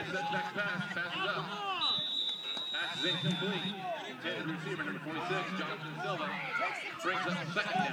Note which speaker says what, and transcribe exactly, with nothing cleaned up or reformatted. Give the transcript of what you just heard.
Speaker 1: Nice setback pass, passes up. Pass is incomplete. Intended receiver number forty-six, Jonathan Silva, brings up second down.